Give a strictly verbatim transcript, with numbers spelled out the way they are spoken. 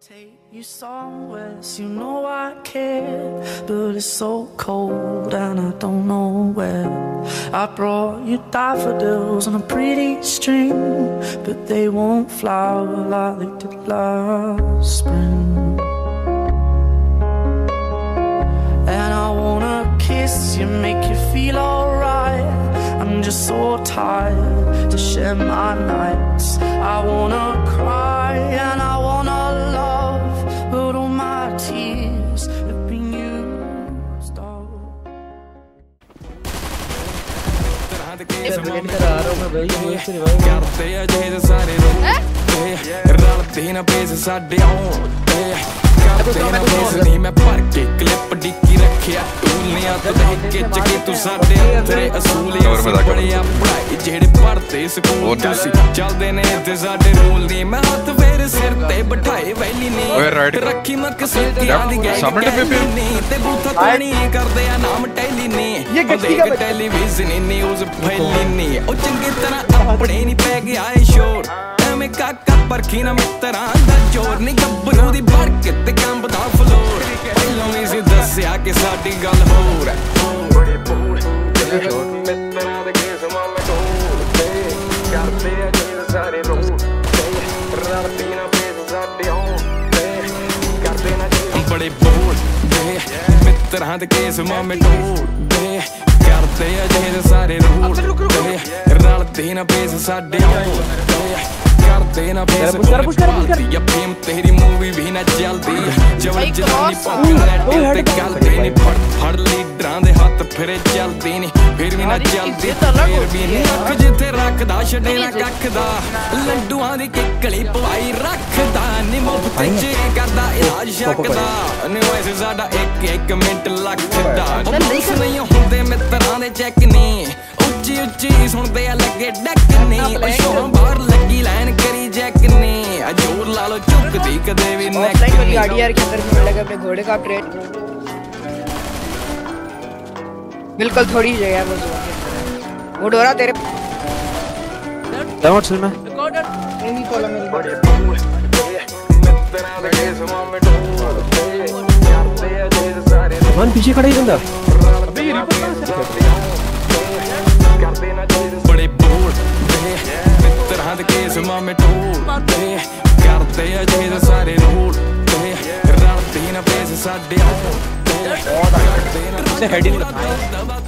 Take you somewhere, so you know I care, but it's so cold and I don't know where. I brought you daffodils on a pretty string, but they won't flower like they did last spring. And I wanna kiss you, make you feel alright. I'm just so tired to share my nights. I wanna cry and I wanna love, but all my tears have been used up. मैं भर के clip dicky रखिया टूलियां तो देख के चके तू साडे तेरे असूलियां बड़िया पढ़ाई जेड़े पढ़ते स्कूल तुसी चलदे ने ते साडे रूल नी मैं हाथ फेर सिर ते बिठाए वैली नी रखी मक सिटियां दी गई नी ते बूथा ताणी करदे आ नाम टैली नी देख टेलीविजन न्यूज़ फैली नी ओ चंगी तरह अपने नी पै गया ए शोर मैं काका परखी ना मित्रा दा जोर नी गब्बरू दी बरकत ते कंबदा फ्लोर पहलों ही सी दस्या कि साडी गल होर बड़े बोल मित्रा दे केस मामे ढोल करदे आ जी सारे रोल रलदी ना पेस साडे हों करदे ना बड़े बोल मित्रा दे केस मामे ढोल करदे आ जी सारे रोल रलदी ना पेस साडे हों देना फेम तेरी मूवी भी ना चलती जबर जनानी पॉपुलैरिटी ते गलती नहीं फड़ फड़ लीडरां दे हाथ फिरे चलदी नहीं फिर भी ना चलदी फिर भी नहीं अख जिथे रखदा छड़े ना कख दा लड्डूआं दी किकली पवाई रखदा नी मुफ्त च करदा इलाज शकदा नी वैसे साडा एक एक मिनट लगदा बस नहीं हुंदे मित्रां दे चेक नहीं उच्ची उच्ची सुनदे आ लगे डक नहीं ओ शो बाहर लगी लाइन करी जैक ने जोर ला लो चुकती कदे भी नेक वाली गाड़ी यार के अंदर मिल लगा अपने घोड़े का अपग्रेड बिल्कुल थोड़ी जगह वो वो डोरा तेरे डाउन चल मैं नहीं कोला मेरी बड़े बोल मित्रा दे केस मामे ढोल करदे आ जे सारे मन पीछे खड़ा ही बंदा अबे ये करदे ना बड़े बोल मित्रा दे केस मामे ढोल करदे आ जे सारे रोल रलदी ना पेस साडे हों हेडिंग